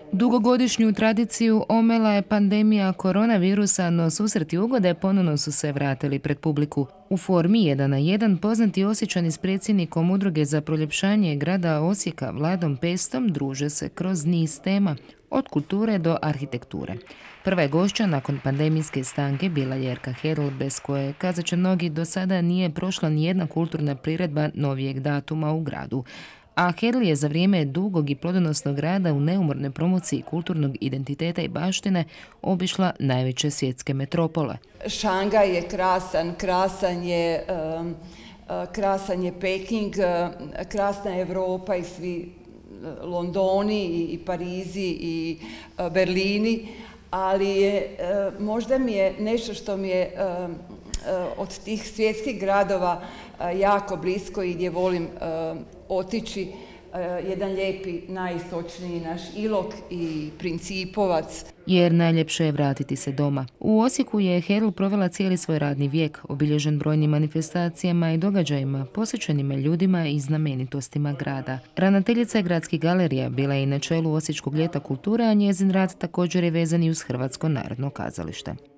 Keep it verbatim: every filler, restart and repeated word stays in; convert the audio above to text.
Dugogodišnju tradiciju omela je pandemija koronavirusa, no susreti ugode ponovno su se vratili pred publiku. U formi jedan na jedan poznati Osječani s predsjednikom Udruge za proljepšanje grada Osijeka Vladom Pestom druže se kroz niz tema, od kulture do arhitekture. Prva je gošća nakon pandemijske stanke bila Jerka Hedl, bez koje, kazat će mnogi, do sada nije prošla nijedna kulturna priredba novijeg datuma u gradu. A Hedl je za vrijeme dugog i plodonosnog rada u neumornoj promociji kulturnog identiteta i baštine obišla najveće svjetske metropole. Šangaj je krasan, krasan je, um, krasan je Peking, krasna je Europa i svi Londoni i Parizi i Berlini, ali je, možda mi je nešto što mi je od tih svjetskih gradova jako blisko i gdje volim otići, jedan lijepi, najistočniji naš Ilok i Principovac. Jer najljepše je vratiti se doma. U Osijeku je Hedl provela cijeli svoj radni vijek, obilježen brojnim manifestacijama i događajima, posvećenima ljudima i znamenitostima grada. Ravnateljica gradskih galerija bila je i na čelu Osječkog ljeta kulture, a njezin rad također je vezan i uz Hrvatsko narodno kazalište.